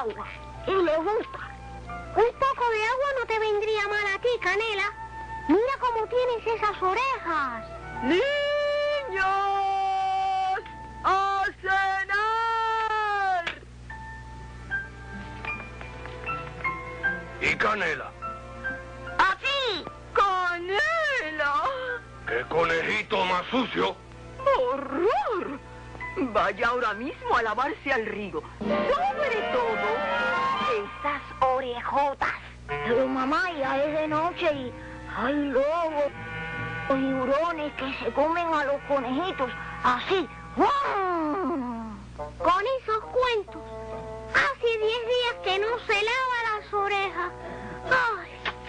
agua y le gusta. Un poco de agua no te vendría mal a ti, Canela. Mira cómo tienes esas orejas. ¡Niños! ¡A cenar! ¿Y Canela? ¡Así! ¡Canela! ¡Qué conejito más sucio! ¡Horror! Vaya ahora mismo a lavarse al río. Sobre todo, esas orejotas. Pero mamá, ya es de noche y hay lobos, los tiburones que se comen a los conejitos. Así. ¡Guau! Con esos cuentos, hace 10 días que no se lava las orejas. ¡Ay!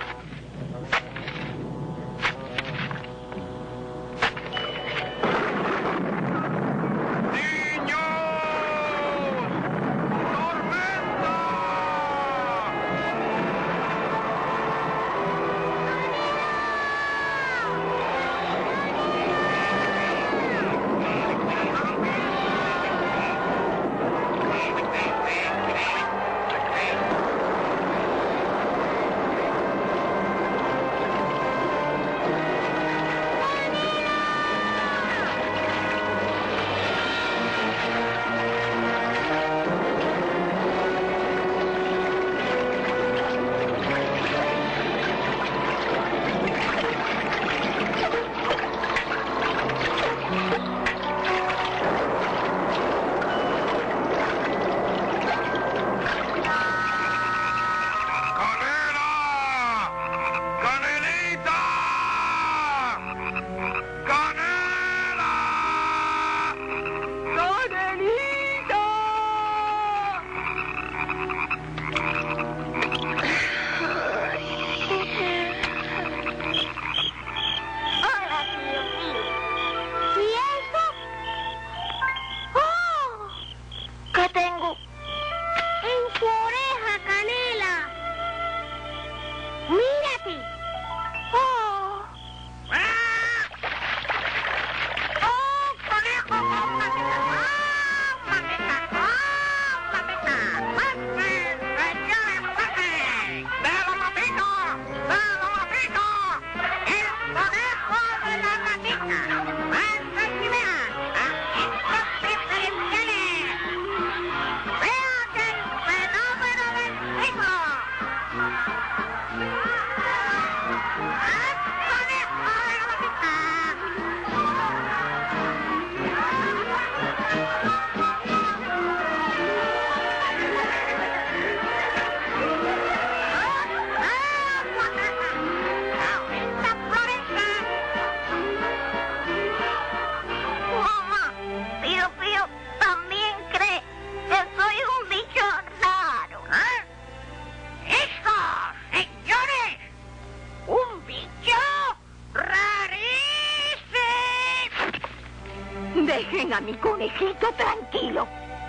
Dejen a mi conejito tranquilo.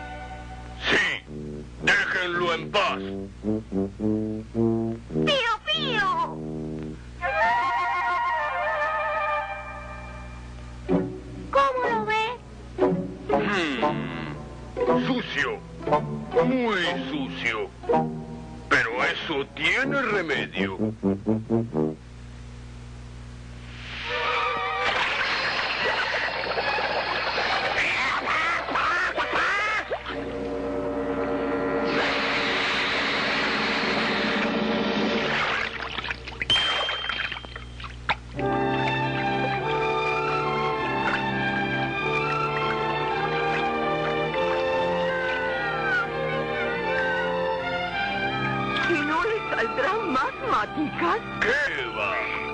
Sí, déjenlo en paz. ¡Pío, pío! ¿Cómo lo ves? Sucio, muy sucio. Pero eso tiene remedio. ¿Y no le saldrán más maticas? ¿Qué va?